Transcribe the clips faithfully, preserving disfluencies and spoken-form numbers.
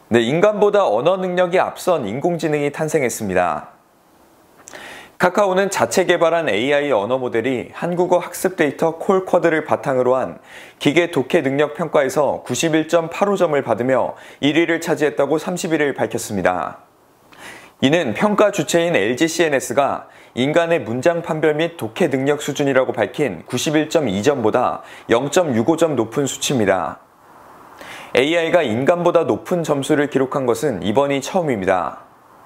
네, 인간보다 언어 능력이 앞선 인공지능이 탄생했습니다. 카카오는 자체 개발한 에이아이 언어 모델이 한국어 학습 데이터 콜쿼드를 바탕으로 한 기계 독해 능력 평가에서 구십일 점 팔오 점을 받으며 일 위를 차지했다고 삼십일 일 밝혔습니다. 이는 평가 주체인 엘지씨엔에스가 인간의 문장 판별 및 독해 능력 수준이라고 밝힌 구십일 점 이 점보다 영 점 육오 점 높은 수치입니다. 에이아이가 인간보다 높은 점수를 기록한 것은 이번이 처음입니다.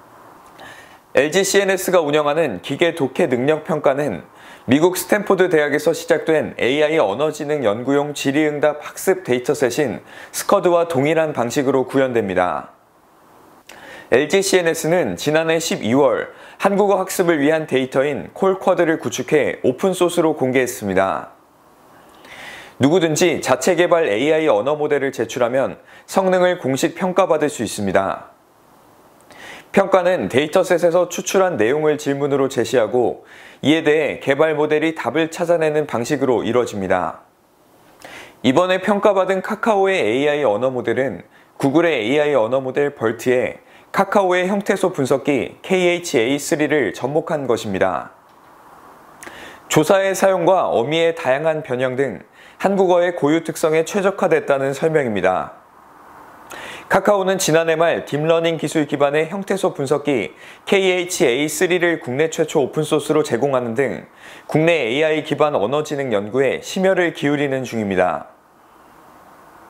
엘지씨엔에스가 운영하는 기계 독해 능력 평가는 미국 스탠포드 대학에서 시작된 에이아이 언어지능 연구용 질의응답 학습 데이터셋인 스커드와 동일한 방식으로 구현됩니다. 엘지씨엔에스는 지난해 십이월 한국어 학습을 위한 데이터인 콜쿼드를 구축해 오픈소스로 공개했습니다. 누구든지 자체 개발 에이아이 언어 모델을 제출하면 성능을 공식 평가받을 수 있습니다. 평가는 데이터셋에서 추출한 내용을 질문으로 제시하고 이에 대해 개발 모델이 답을 찾아내는 방식으로 이루어집니다. 이번에 평가받은 카카오의 에이아이 언어 모델은 구글의 에이아이 언어 모델 벌트에 카카오의 형태소 분석기 케이에이치에이 쓰리를 접목한 것입니다. 조사의 사용과 어미의 다양한 변형 등 한국어의 고유 특성에 최적화됐다는 설명입니다. 카카오는 지난해 말 딥러닝 기술 기반의 형태소 분석기 케이에이치에이 쓰리를 국내 최초 오픈소스로 제공하는 등 국내 에이아이 기반 언어지능 연구에 심혈을 기울이는 중입니다.